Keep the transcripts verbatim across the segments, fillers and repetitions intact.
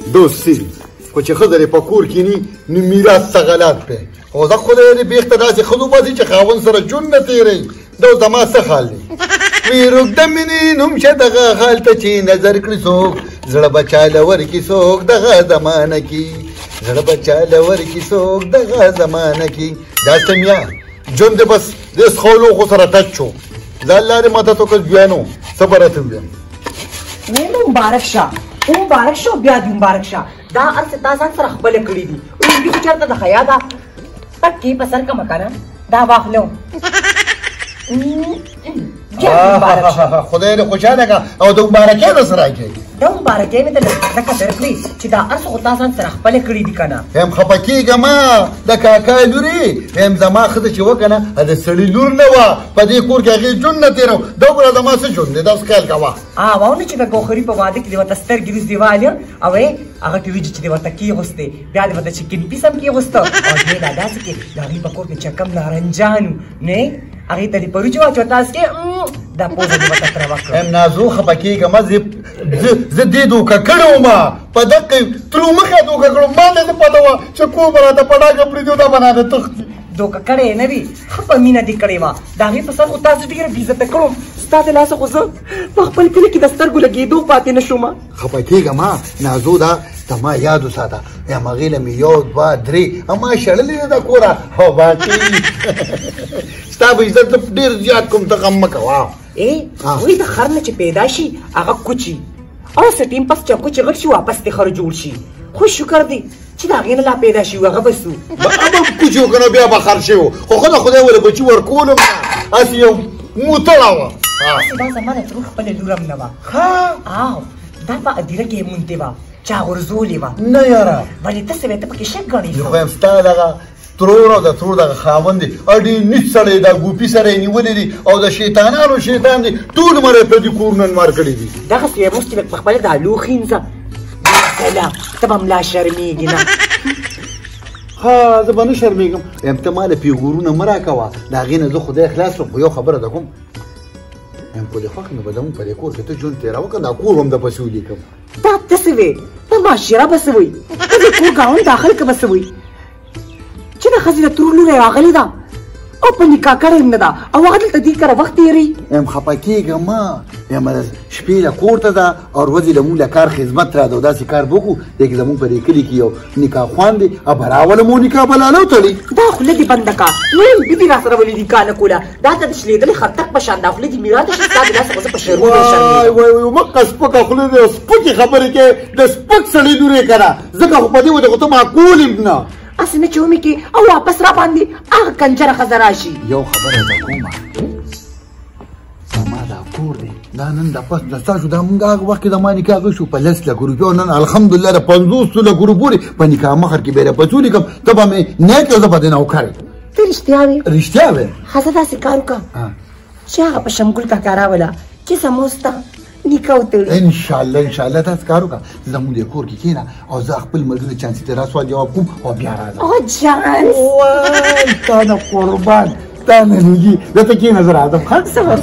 دوستي خو چې ښځه دې په کور کې ني نو میراث ته غلط دی خو زه خدای دې بېخته داسې ښځو باسي چې خاوند سره ژوند نه تېروي دا اوس زما څه حال دی وی روږده مینې نوم شه دغه حال ته چې نظر کړي څوک زړه به چاله ورکړي څوک دغه زمانه کې زړه به چاله ورکړي څوک دغه زمانه کې دا سمیا ژوند دې بس دې سخولو خو سره ټچ شو زه الله دې ماته څوک بیا نو څه به راته ووایم ویې مبارک شه مبارک شه بیا دې مبارک شه دا هر څه تا ځان سره خپله کړي دي وړومبي خو چېرته د حیا ده پکې په سر کمه که نه دا واخلو خدای دې خوشحاله کړه او د مبارکۍ نه څه راکوي د مبارکۍ مې ته ځکه درکړي چې دا هر څه خو تا ځان سره خپله کړي دي که نه یم خفه کېږه ما د کاکا لورې یم زما ښځه چې وه که نه د سړي لور نه وه په دې کور کې هغې ژوند نه تېرو دا وګوره زما څه ژوند دی دا اوس خیال کوه واونه چې د ګوخري په واده کې دې ورته سترګې روز دیوالې او هغه ټیویجي چې دې ورته کېغوستې بیا دې ورته چکن پیس هم کېغوسته او دې دا داسې کې د هغې په کور کې چې کم نارنجان نه هغې ته دې پروچې واچوه تاسو کې دا پوزه دې ورته تروه کړه یم نازو خفه کېږه ما زه دې دوکه کړې وم په دقه تلو مخې دوکه کړم ما نه څه پته وه چې کوم به راته په ډاګه پرېږدي دا به رانه تښتي دوکه کړې یې نه وي ښه په مینه دې کړې وه د هغې په سر خو تاسو ډېره بېعزته کړم ستا د لاسه خو زه په خپل کلي کې د سترګو لګېدو پاتې نه شوم خفه کېږه ما نازو دا زما یاد وساته یم هغې له مې یو دوه درې اما شړلې ده دا کوره او باقي ستا به عزت زه ډېر زیات کوم ته غم مه کوه ای وایي د خر نه چې پیدا شي هغه کوچي او څه ټیم پس چې کوچي غټ شي واپس دې خر جوړ شي خو شکر دی چې د هغې نه لا پیدا شي هغه به سو هغه کوچي و که نه بیا به خر شوی و خو خو د خدای ولې بچي ورکولم نه هسې یو موتړه وه دا زما د ترور خپله لور هم نه وه او دا په ادیره کې یې مونتې وه چا غورځولې وه نه یاره ولې ته څه وې ته پکې شک ګڼې خو یم ستا دغه ترور او د ترور دغه خاوند دی او ډېر نیچ سړی دا ګوپي سره یې نیولې دي او د شیطانانو شیطان دی ټول عمر یې پردي کورونه نمار کړي دي دغسې یې اوس چې لږ په خپله دا لوښي ځه سلام ته به ملا شرمېږي نه ها زه به نه شرمېږم یم ته ما له پیغورونه مه راکوه د هغې نه زه خدای خلاص کړم خو یو خبره ده کوم یم خو دې خوښ مې به زمونږ په دې کور کې ته ژوند تېروه که دا کور هم درپسې ولیکم دا ته څه وې ته معاشره به څه وایي ته د کور ګاونډ داخل که به څه وایي چې د ښځې د ترور لور یې راغلې ده او په نکاح کړې هم نه ده او هغه دلته دې کره وخت تېروي یم خفه کېږه ما یم شپې له کور ته ده او ورځې له مونږ له کار خدمت را ده او داسې کار به وکړو دی کې زمونږ په دې کلي کې یو نکاح خوان دی او به راوله مو نکاح به لاله وتړي دا خوله دې بنده کا لوی بي دې را سره ولې نکاح نه کوله دا ته د شلېدلې خطک په شان دا خوله دې میراته شي ستا د لاسه خو زه په شرمونه وای وای وای مکه سپکه خوله دې سپکې خبرې کې د سپک سړي لور یې که نه ځکه خو په دې وجه خو ته معقول یم نه اسې نه چې ومې کې او واپس را باندې هغه کنجره ښځه راشي یو خبره ده کومه زما دا کور دی دا نن د پس د ستاسو دا مونږ هغه وخت کې د ما نکاح وشو په لس لکو روپیو نن الحمدلله د پنځوسو لکو روپو پورې په نکاح مخر کې به یې راپسې ولیکم ته به مې نیک یو زه به دې نوکر یم ته رښتیا وې رښتیا وې ښځه داسې کار وکړه چې هغه په شمګل کاکا راوله چې زموږ ستا نکاح وتړي انشاءالله انشاءالله داسې کار وکړه زمونږ دې کور کې کښېنه او زه خپل ملګري چانسي ته را سوال جواب کوم او بیا راځم او چانس وای تا نه قربان تا نه لوګي دلته کښېنه زه راځم ښه صبر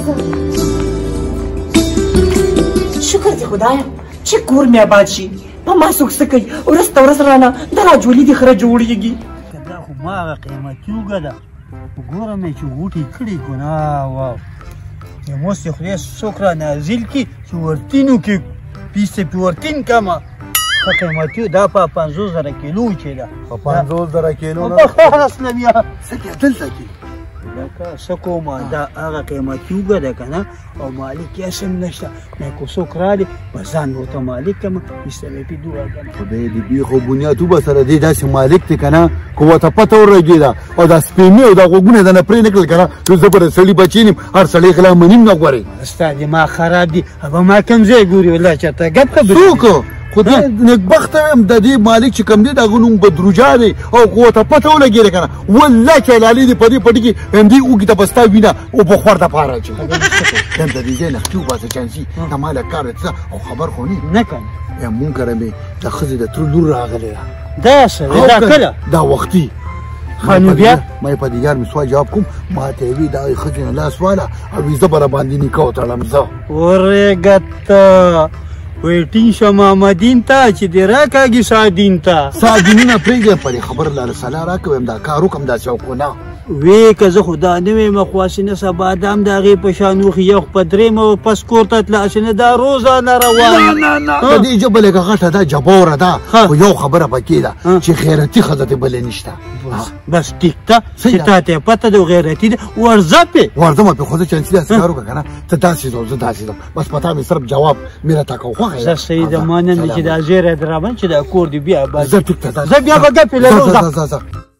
شکر دې خدایه چې کور مې آباد شي په ما څوک څه کوي ورځ ته ورځ رانه دا راجولي دې خره جوړېږي دا خو ما هغه قیمتي اوږه ده ګوره مې چې غوټې کړي ګناه واو یم اوس یې خدای څوک را نازل کړي چې ورتینو کې پیسې پې ورتین کمه ښه قیمتي دا په پنځوس زره کیلو چې ده په پنځوس زره کیلو نه خلاص نه بیا څه کې دلته کې لکه څه کومه دا هغه قیمتي اوږه ده که نه او مالک یې هم نشته مې که څوک رالي به ځان ورته مالک کړم ایسته دوه خدای دې بي خو بنیاد وبسره دی داسې مالک دی که نه که ورته پته ورلګېده او دا سپېمې او دا غوږونه یې دنه پرې نه کړل که نه نو زه به د سړي بچی یم هر سړی خلا منیم نه غواړي ستا دماغ خراب دي هغه ما کوم ځای ګوري والله چېرته ګپ خبرې څوک خو دا نېکبخته یم د دې مالک چې کوم دی د هغه نوم بدروجا دی او که ورته پته ولګېده که نه والله چې لالي دې په دې پټي کې همدې اوږې ته به ستا وینه او په خور ته پاره اچوي یم د دې ځای نه ښکي وباسه چانسي ته ما له کار څه خو خبر خو نه نه کنه یم مونږ کره مې د ښځې د تره لور راغلی ده دا څه دا کله دا وختي ښه نو بیا ما یې په دې یار مې سوال جواب کوم ما ته یې وي دا ښځې نه لاس واله او زه به راباندې نکاح وتړم زه ورېږه ته وی ټینګ شه محمدین ته چې دې راکاږي سعدین ته سعدینونه پرېږدې په دې خبر لاره سلا راکوم دا کار وکړم داسې وکړو وی که زه خو دا نه ویم خو هسې نه سبا دام د هغې په شان وخي یو خو په درېیمه پس کور ته تله هسې نه دا روزانه روان نه نه د دې ژبه لږه غټه ده جبوره ده خو یو خبره پکې ده چې غیرتي ښځه دې بلې نشته بس ټیک ته چې تا ته یې پته ده غیرتي ده ورځه پې ورځم پې خو زه چانسي داسې کار وکړه که نه ته داسې ځو زه داسې ځم بس په تا مې صرف جواب مې راته کو خوښه زه صحیح ده ما نن چې دا زیری در راباندې چې دا کور دې بیا اباد زه ټیک ته زه بیا به ګپې لرو ځه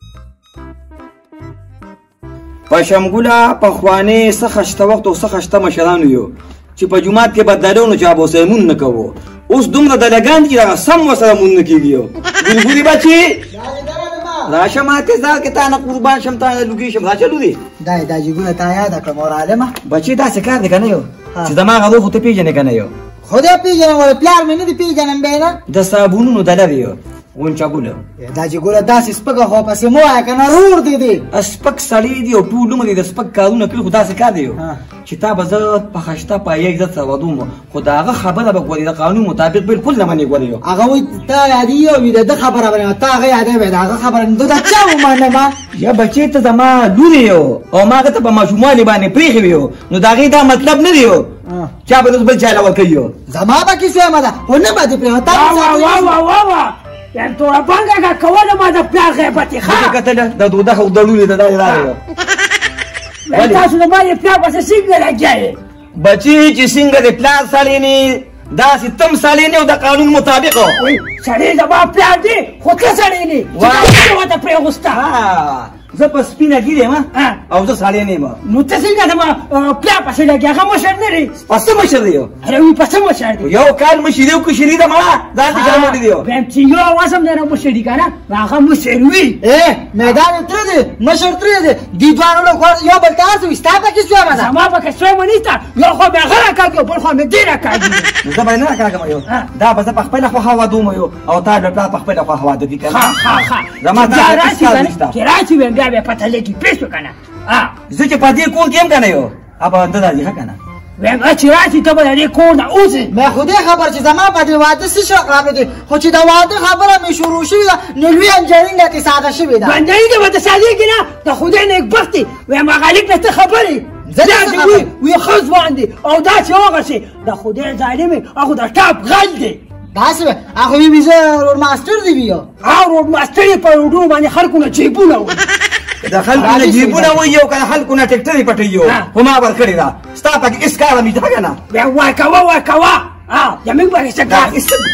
پشمګله پخوانې څه خشته وخت او څه خشته مشرانو یو چې په جومات کې بدلو نو چا به ورسره مونځ نه کوو اوس دومره دلګان دي دغه سم ورسره مونځ نه کېږي یو ګلګلي بچي راشه ماته ځار کې تا نه قربان شم تا نه لوګي شم راشه لودي دا دا جګونه تا یاد کړه مور عالمه بچي داسې کار دی که نه یو چې زما هغه خو ته پېژنې که نه یو خدای پیژنم ولا پلار مې نه دی پیژنم بیا نه د صابونونو د لرې یو غونچه ګوله دا چې ګوله داسې سپکه خو پسې مه وایه که نه رور دی دی سپک سړی دی او ټول عمر یې د سپک کارونه کوي خو داسې کار دی یو چې تا به زه په خشته پایه عزت سره ودوم خو د هغه خبره به ګورې د قانون مطابق بالکل نه منې ګورې یو هغه وایي تا یادوي او د ده خبره به تا هغه یادوي د هغه خبره نه د چا ومنمه یا بچې ته زما لور یو او ما هغه ته په ماشوموالي باندې پرېښې وي یو نو د هغې دا مطلب نه دی یو چا به اوس بل چا له ورکوي یو زما به کیسه مه ده خو نه به دې پرېږده یعنې توره بنګه کوله ما د پلار غیبت یې ښه کتله د دوده خو دړولې ده دا یې راغی تاسو د ما د پلار پسې څنګه لګیا یې بچي چې څنګه د پلار سړی نه داسې تم سړی نه او د قانون مطابق سړی زما پلار دی خو ته سړی نه چې تا ورته پرېغوسته زه په سپینه ګیر یم او زه سړی نه یم نو ته څنګه زما پلار پسې لګیا هغه مشر نه دی په څه مشر دی یو اره وي په څه مشر دی یو کال مشري او کشري ده مړه ځان ته چا موړي دی یو ویم چې یو اواز هم نه مشر دی که نه هغه مشر وي ای میدان یې تره دی مشر ترې دی دې دواړو له یو بل ته هر څه وي ستا پکې سویمه ده زما پکې سویمه نشته یو خوا مې هغه راکاږي او بل خوا مې دې راکاږي نو زه به یې نه راکاږم یو دا به زه په خپله خوښه وادوم یو او تا د پلار په خپله خوښه واده دي که نه زما تا چې راشي ویم بیا بیا پته لګي پیسو کنه زه چې په دې کور کې یم که نه یو ابا ده دا دي ښه که نه ویم چې راشي ته به د دې کور نه اوسې مې خو دې خبر چې زما په دې واده څه شوق راغلی خو چې د واده خبره مې شروع شوې ده نو لوی انجرینګ دې ساده شوې ده انجرینګ به ته سادېږي نه د خدای نیکبخت دی ویم هغه لیک نه ته خبرې وي وي ښه ځوان دی او داسې وغسې د خدای ظالم هغه د ټاپ غل دی داسې وي هغه وي زه روډ ماسټر دی وي او روډ ماسټر یې په روډونو باندې خلکو نه جیبونه وي د خلکو نه جیبونه وایي او که د خلکو نه ټکټرې پټوي خو ما ورکړې ده ستا پکې هېڅ کاره مې ده که نه وای کوه وای کوه زموږ به هېڅ کار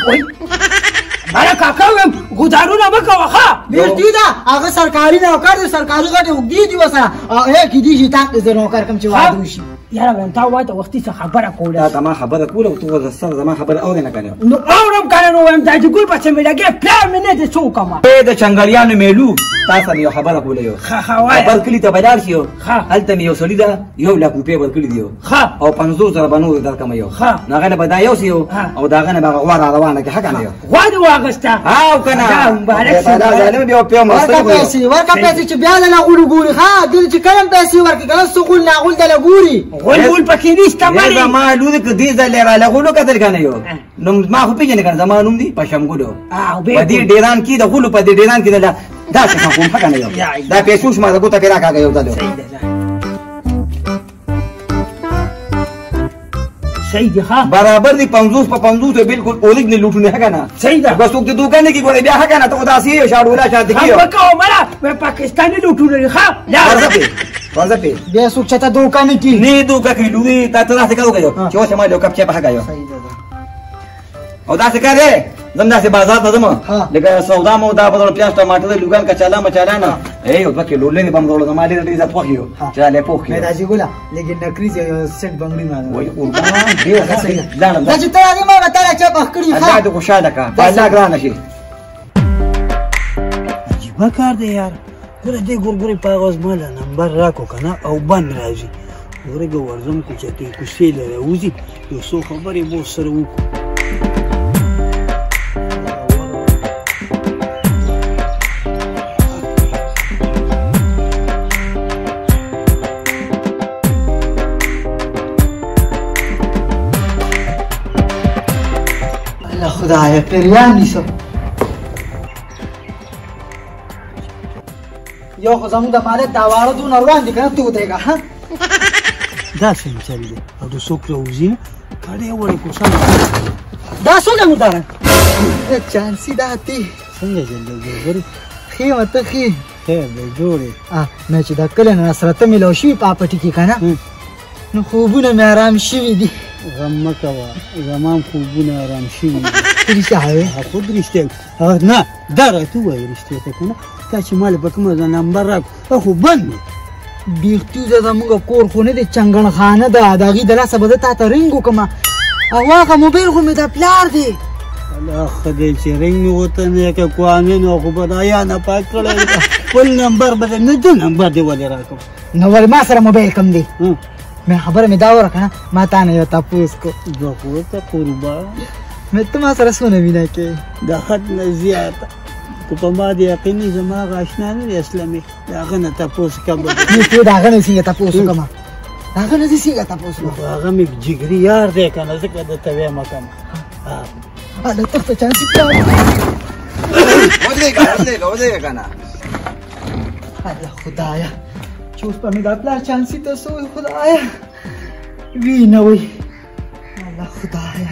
بله کاکا ویم ګودارونه مه کوه ښه بېلتي ده هغه سرکاري نوکر دی سرکاري غټې اوږدې دي ورسره ای کېدای شي تا زه نوکر کړم چې واده وشي یاره ویم تا وایي ته وختي څه خبره کوله تا ما خبره کوله او ته سره زما خبره اورې نه که نه نو اورم که نه نو ویم دا جګول پسې مې لګې پلار مې نه دی څه وکړمه د چنګړیانو میلو تا سره یو خبره کوله یو ښه ښه وایه بل کلي ته به لاړ شي یو هلته مې یو سړي ده یو لاک روپۍ ورکړي دي یو او پنځوس زره به نورې درکړم یو نو هغه نه به دا یوسي یو او د هغه نه به هغه غوا را روانه کړي ښه که نه یو غوا دې واخېسته او که نه ظالم بیا په ورکه پیسې ورکه پیسې چې بیا دله غولو ګوري ښه دې چې کله هم پیسې ورکړي که نه څه غول ناغول دله ګوري غول غول پکې نشته مړې زما لور که دې ځلې را لغولو کتل که نه یو نو ما خو پېژنې که نه زما نوم دی پشمګلو په دې ډیران کې د غولو په دې ډیران کې د داسې ښه کوم ښه که نه یو دا پیسو شما د ګوته پې راکاږه یو ځل صحیح دی ښه برابر دی پنځوس په پنځوس بالکل اوریجنل لوټونه ښه که نه صحیح ده بس څوک د دوکان نه کي ګورې بیا ښه که نه ته خو داسې یې شاډوله شاته کي هم وکړه مړه وی پاکستاني لوټونه دي ښه ورځه پې ورځه پې بیا څوک چاته دوکه نه کي نه دوکه کوي لورې تا ته داسې کار وکړه چې اوس یې ما یو کپ چای پخه کړه او داسې کار دی زم داسې بازار ته ځم لکه سودا مودا په پیاز ټماټر لوګان کچاله مچاله نه ای او دوه کیلو لري بم ډول زما ډېر عزت خوښ یو چې له پوښ مې دا جګوله لیکن نکریز یو سیټ بنگړي ما وای قربان ډېر ښه صحیح لاړم دا چې ته راځې ما به تا چا پخ کړي ښه الله دې خوشحاله کړه په الله ګرانه شي عجیبه کار دی یار ګوره دې ګورګورې په هغه زما له نمبر راکړو که نه او بند راځي ورګه ورځم کو چې ته کوڅې له راوځي یو څو خبرې به ورسره وکړو پیریان نیسو یو خو زمونږ د مالک دا واړه دونه روان دي که نه ته ودرېږه ها دا څنګه چل دی او د څوک راوځي کړی وړې کوڅه دا څوک مداره چانسي دا تی څنګه چل دی ګورې ښې وه ته ښې خیر دی جوړې نه چې دا کله نه سره ته میلاو شوي په پټي کې که نه نو خوبونه مې آرام شوي دي غم مه کوه زما هم خوبونه آرام شوي دي رښتیا وایې خود رښتیا نه دا راته ووایه رښتیا ته که نه تا چې ما له په کومه ځای نمبر راکړو خو بند دی بیختي ده زموږ کور خو نه دی چنګن خانه ده د هغې د لاسه به زه تا ته رنګ وکړم او هغه موبایل خو مې د پلار دی الله ښه دی چې رنګ مې ورته نیکه کوامین او خو به د حیا نه پاک کړی خپل نمبر به نه ده نمبر دې ولې راکړم نو ولې ما سره موبایل کم دی مې خبره مې دا وکړه که نه ما تا نه یو تپوس کو زه خو ورته قربان مې ته ما سره څونه مینه کوې د حد نه زیاته که په ما د یقیني زما هغه اشنا نه دی اسلامي د هغه نه تپوس کوم نو ته د هغه نه څنګه تپوس وکړم د هغه نه دې څنګه تپوس وکړم هغه مې جګري یار دی که نه ځکه درته وایم که نه هله تخته چانسي پلار ودرېږه ودرېږه ودرېږه که نه الله خدایا چې اوس به مې دا پلار چانسي ته څه وایي خدایا وي نه وایي الله خدایا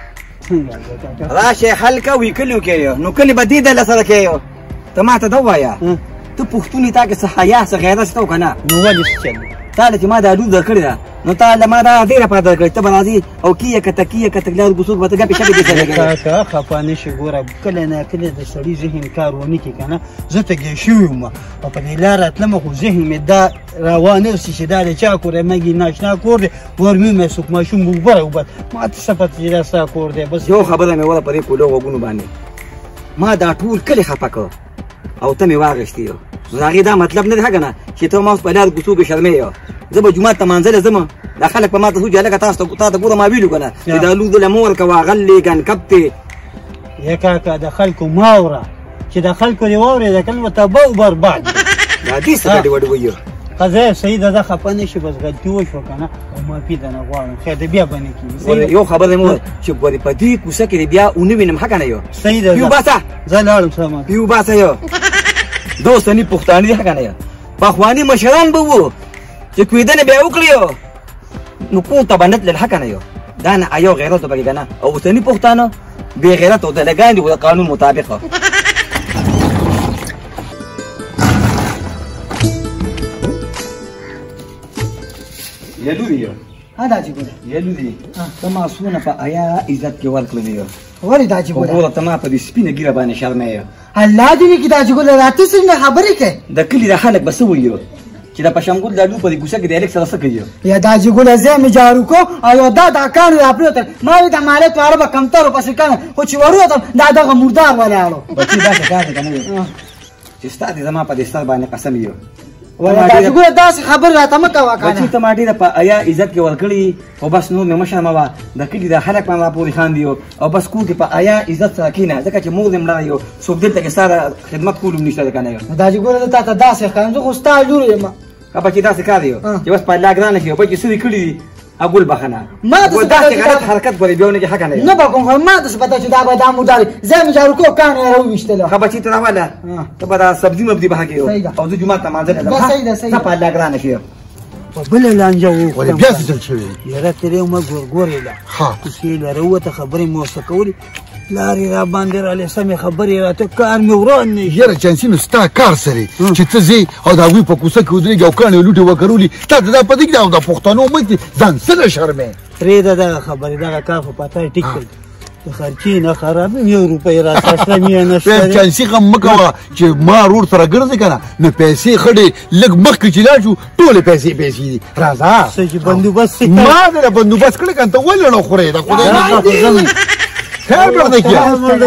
راشه حل کوي کلیو کې نو کلی به دې ډله سره کوي ته ما ته دا ووایه ته پښتون تا کې څه حیا څه غیرت شته که نه نو ولې څه چل تا له چې ما دا ډوډ درکړې ده نو تا له ما دا ډېره پاته درکړې ته به راځې او کیه که ته کیه که ته ګلار ګوسوک به ته ګپې شپې دې سره کوې کاکا خفه نه شي ګوره کله نه کله د سړي ذهن کار ونه کړي که نه زه تږی شوی وم او په دې لاره تلمه خو ذهن مې دا راوانغسي چې دا د چا کور دی مګي ناشنا کور دی ورمې مې څوک ماشوم وګوره وبد ما ته څه پته چې دا ستا کور دی بس یو خبره مې وله په دې کولو غوږونو باندې ما دا ټول کلی خفه کړ او ته مې واغېستې نو د هغې دا مطلب نه دی که نه چې ته ما اوس په لار کوڅو کې شرمې زه به جومات ته مانځلی ځم دا خلک په ما ته سوچي هلکه تاسو ته تا ته ګوره ما ویلو که نه چې دا لور دله مه ورکوه غلې ګنکب دی یا کاکا د خلکو ما اوره چې د خلکو دې واورېده کله به تباه و برباد دا دې څه ګډې وډې ویو قضیه صحیح ده دا خفه نه شي بس غلطي وشوه که نه او معافي درنه غواړم خیر دی بیا به نه کېږي یو خبره مې چې ګورې په دې کوڅه کې دې بیا ونه وینم ښه که نه یو صحیح ده پیو باسه زه لاړم سامان پیو باسه یو دوستني پښتانه دي ښه که نه یو پخواني مشران به وو چې کوېدنې به یې وکړي نو کور ته به نه تلل ښه که نه یو دا نه یو غیرت به پکې که نه او اوسني پښتانه بې غیرت او دلګان دي خو د قانون مطابق یلو دی ها دا چې ګوره یلو دی ته ما څونه په حیا عزت کې ورکړلې یو ولې دا چې ګوره ګوره ته ما په دې سپینه ګیره باندې شرمې الله دې وکړي دا چې ګوره راته څنګه خبرې کوې د کلي د خلک به څه وایي چې دا پشمګل دا لور په دې کوڅه کې د هلک سره څه کوي یا دا چې ګوره زه مې جارو کو او دا دا کاڼو راپرېوتل ما وې د مالک واره به کمترو پسې کنه خو چې وروتم دا دغه مردار ولاړو بچي داسې کار دی که نه چې ستا دې زما په دې سر باندې قسم یو ولا دا چې ګوره داسې خبرې راته مه کوه که بچي نه ته ما ډېره په حیا عزت کې ورکړي خو بس نور مې مه شرموه د کلي د خلک باندې راپورې خاندي او بس کور کې په حیا عزت سره کښېنه ځکه چې مور دې مړه یو څوک دلته کې ستا د خدمت کولو هم نشته دی که نه یو دا چې ګوره زه تا ته داسې ښکارم زه خو ستا لور یم که بچي داسې کار دی چې بس په الله ګرانه کړي او بچي څه دې کړي دي اګول بخنه ما ته څه داسې پته غلط حرکت ګورې بیا ونه کې حقه نه نه به کوم خو ما ته څه پته چې دا به دا مردار دی زه مې جارو کو کاڼې یې راوویشتلو ښه بچي ته راواله ته به دا سبزي مبزي به حقې او زه جومات ته مانځلی بس صحیح ده، صحیح ده. ته په الله ګرانه کړي په بله لانجه ولې وکړم بیا څه چل شوی دی یاره ترې ومه ګورګورې ده ها کوڅې لاره ووته خبرې مې ورسه کولې لارې را باندې رالې سمې خبرې راته کار مې وران نه شي یاره چانسي نو ستا کار سره چې ته ځې او د هغوی په کوڅه کې ودرېږي او کاڼې لوټې وکرولي تا ته دا پته کېږي او د پښتنو مخ کې ځان څه نه شرمې پرېږده دغه خبرې دغه کار خو پته یې ټیک کړي د خرچې نه خراب یم یو روپۍ راته شته مې نشته دی. چانسي غم مه کوه چې ما رور سره ګرځې که نه نو پیسې ښه ډېر لږ مخکې چې لاړ شو ټولې پیسې پیسې دي راځه څه چې بندوبست یې ما دله بندوبست کړی که ته ولې نه خورې د خدای خیر بخته کیا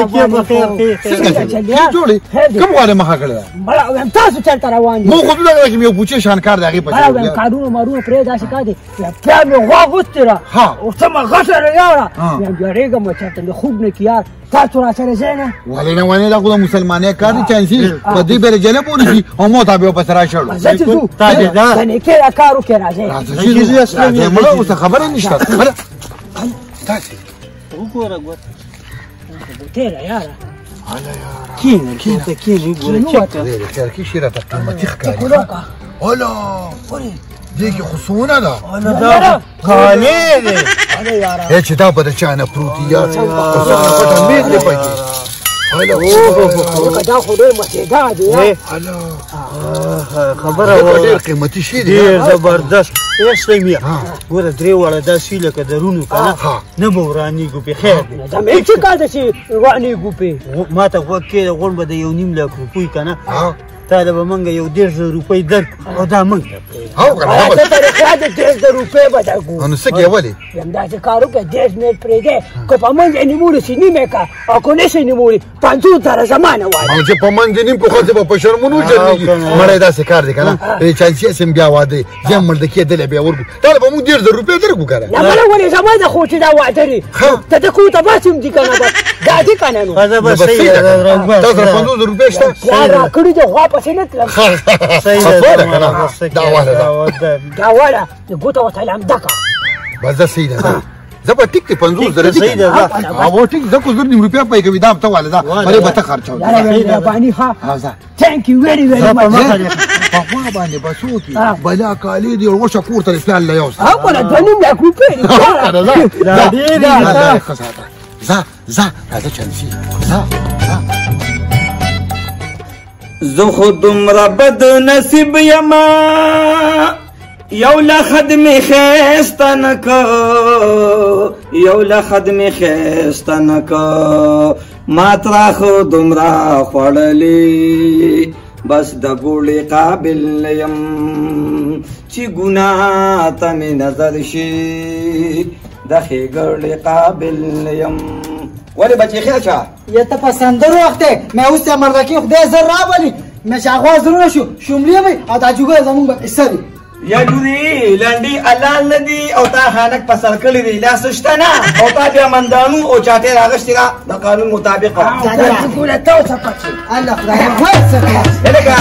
څنګه جوړې کوم غواړې مخه کړې ده بله وایم تاسو چېرته روان دي مو خو دغه کې یو پوچې شانکار د هغې په بله وایم کارونه مارونه پرې داسې کار دی بیا مې غوا غوستې ده ها. او څه مې غټه راوړه ها. وایم بیارېږم چېرته مې خوب نه کي یار تاسو را سره ځئ نه ولې نه ولې دا خو د مسلمانۍ کار دی چانسي په دې بېره جنب ونیسي او مو ته بیا پسې راشړو زه چې ځو تا دې دا د نیکۍ دا کار وکړې راځئ راځه چې راځه مړه اوس خبره نشته وګوره ګوره تیره یاره هلا یاره کینه کینه کینه ګوره چک خیر خیر کې شي راته قیمتي ښکاري خدا کا هلا دې کې خو سونه ده هله دا کالې دی هله یاره هې چې دا به د چا نه پروت دي یار څنګه پټه میز دی پکې هلا وکه دا خو ډېر مسېدا دی هلا خبره دا وه ډېر قیمتي شي دی ډېر زبردست ایسه مې ګوره درې واړه داسې لکه درونو که نه نه به ورانېږو پې خیر دی دا مې چې کاته چې وانېږو پې ما ته غوږ کېده غونډ به د یو نیم لاک روپۍ که نه تا له به موږ یو دېرش زره روپۍ درک او دا موږ ته پرېږدي هو کنه ته طریقه د دېرش زره روپۍ به درکړو نو څه کې ولې یم داسې کار وکړه دېرش منټ پرېږدی که په منځ یې نیمولو چې نیمې که او که نشي نیمولي پنځوس زره زما نه وایه او چې په منځ نیم په خاطر په شرمونو جوړېږي مړی داسې کار دی که نه چانسي اسم بیا واده یم مړ د کېدلی بیا ورکړو تا له به موږ دېرش زره روپۍ درکړو که نه نه بله ولې زما ده خو چې دا واده دی ته د کور ته باسم دي که نه بس دا دي که نه نو ښځه به صحیح ده رنګباز تاسو سره پنځوس زره روپۍ شته پلار راکړي دي غوا پسې نه تلم صحیح ده خفه ده که نه دا واله ده دا واړه د ګوته ورته لمده که بس دا صحیح ده زه به ټیک دی پنځوس زره صحیح ده او ټیک زه خو زر نیم روپۍ پی کوي دا ته واله ده بلې به ته خرچوي یاره مهرباني ښه ځه تhank you very very much په خوا باندې بس وکړي بلا کالې دي او غوښه کور ته د پلان له یوسه او بله دوه نیم لاک روپۍ دي دا ډېر ځه ځه راځه چانسي ځه زه خو دومره بد نصیب یما یو له خدمې ښایسته نه که یو له خدمې ښایسته نه که ما تراخه دومره خوړلې بس د ګوړې قابل یم چې ګناه ته مې نظر شي د ښېګړې قابل یم ولې بچې خیر شه یا ته په سندرو وخت دی مې اوس ته مردکي خدای زر راولي مې چې هغه زرونه شو شوملې وي او دا جوګه زمونږ به حصه دي یا جوړي لنډي حلال نه دي او تا خانک په سر کړی دی لاس شته نه او تا بیا مندانو او چاټې راغشتې ده د قانون مطابق ګوره ته اوسه پکې الله خدای ورڅه هلکه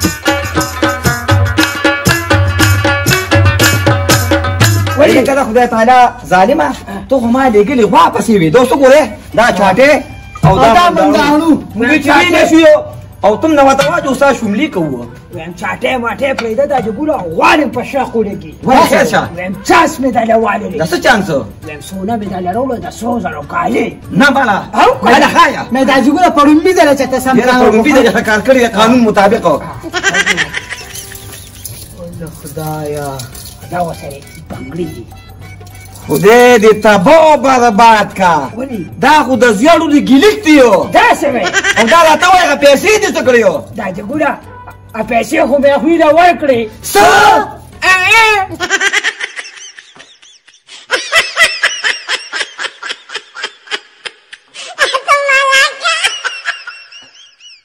ولې که د خدای تعالی ظالمه ته خو ما لېږلې غوا پسې وې دوستو ګورې دا چاټې او دا مندانو موږ چې وینې شو او تم نه ورته وایه چې ستا شوملي کوو ویم چاټې ماټې پرېږده دا چې ګوره غواړم په شا خوله کې ولې خیر شه ویم چانس مې درله واللی د څه چانس ویم سونه مې درله راوړو د سرو زرو کالي نه بله او بله ښایه مې دا جوګه په رومبي ځله چې ته سم بیا په رومبي ځای کار کړی د قانون مطابق الله خدایا دا ورسره بنګړي دي خدای دې تباه برباد کا ولې دا خو د زیړو د ګیلیک دی یو داسې وی او دا راته وایي هغه پیسې دې څه کړی یو دا چې ګوره پیسې خو مې خوی را ورکړې څه